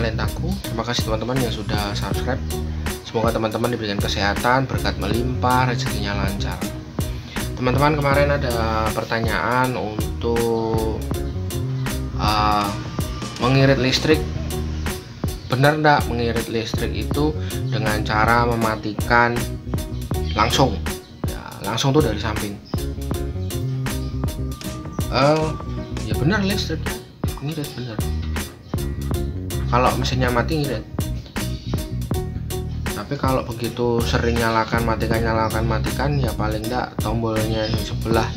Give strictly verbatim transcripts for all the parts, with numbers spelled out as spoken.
talentaku. Terima kasih teman-teman yang sudah subscribe. Semoga teman-teman diberikan kesehatan, berkat melimpah, rezekinya lancar. Teman-teman, kemarin ada pertanyaan untuk uh, mengirit listrik. Benar enggak mengirit listrik itu dengan cara mematikan langsung? Ya, langsung tuh dari samping. Uh, ya benar, listrik ngirit benar. Kalau mesinnya mati ngirit. Tapi kalau begitu sering nyalakan matikan nyalakan matikan, ya paling enggak tombolnya yang sebelah.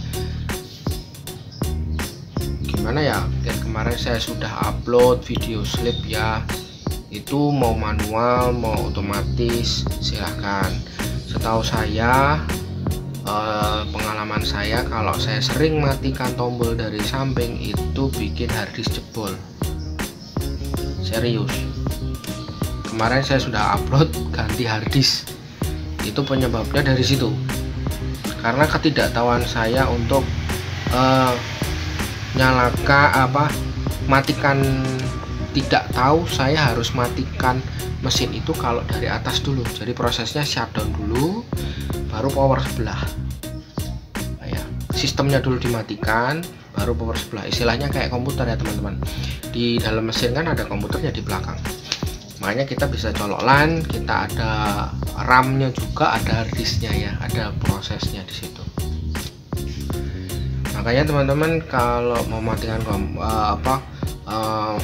Gimana ya? Dan kemarin saya sudah upload video slip ya. Itu mau manual mau otomatis silahkan. Setahu saya, eh, pengalaman saya, kalau saya sering matikan tombol dari samping itu bikin harddisk jebol. Serius. Kemarin saya sudah upload ganti harddisk. Itu penyebabnya dari situ. Karena ketidaktahuan saya untuk uh, nyalakan apa matikan, tidak tahu saya harus matikan mesin itu kalau dari atas dulu. Jadi prosesnya shutdown dulu, baru power sebelah. Nah, ya, sistemnya dulu dimatikan, baru power sebelah. Istilahnya kayak komputer ya teman-teman. Di dalam mesin kan ada komputernya di belakang. Makanya kita bisa colok LAN, kita ada RAM-nya juga, ada harddisknya ya, ada prosesnya di situ. Makanya teman-teman kalau mau matikan uh, apa uh,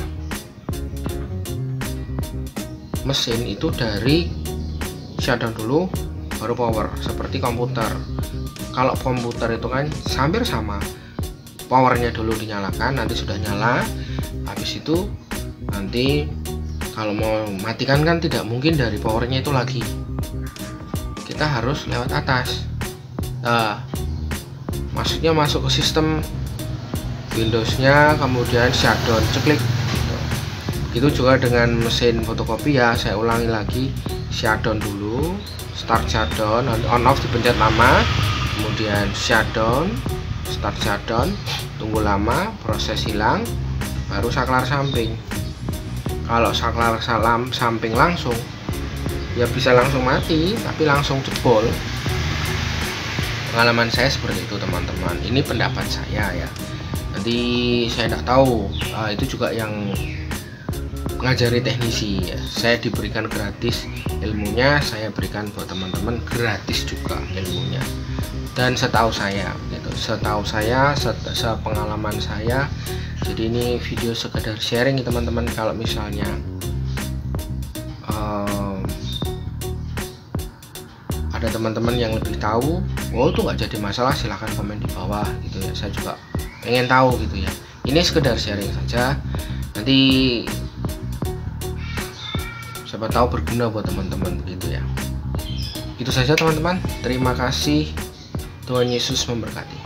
mesin itu dari shutdown dulu, baru power, seperti komputer. Kalau komputer itu kan hampir sama, powernya dulu dinyalakan, nanti sudah nyala, habis itu nanti kalau mau matikan kan tidak mungkin dari powernya itu lagi, kita harus lewat atas. Nah, maksudnya masuk ke sistem Windowsnya, kemudian shutdown, ceklik gitu. Itu juga dengan mesin fotokopi ya, saya ulangi lagi, shutdown dulu, start shutdown, on off dipencet lama, kemudian shutdown, start shutdown, tunggu lama, proses hilang, baru saklar samping. Kalau saklar salam samping langsung ya bisa langsung mati, tapi langsung jebol. Pengalaman saya seperti itu teman-teman, ini pendapat saya ya, nanti saya tidak tahu. Nah, itu juga yang mengajari teknisi ya. Saya diberikan gratis ilmunya, saya berikan buat teman-teman gratis juga ilmunya. Dan setahu saya gitu, setahu saya, sepengalaman saya. Jadi ini video sekedar sharing ya teman-teman. Kalau misalnya um, ada teman-teman yang lebih tahu, oh itu nggak jadi masalah, silahkan komen di bawah gitu ya. Saya juga pengen tahu gitu ya. Ini sekedar sharing saja. Nanti siapa tahu berguna buat teman-teman begitu ya. Itu saja teman-teman. Terima kasih. Tuhan Yesus memberkati.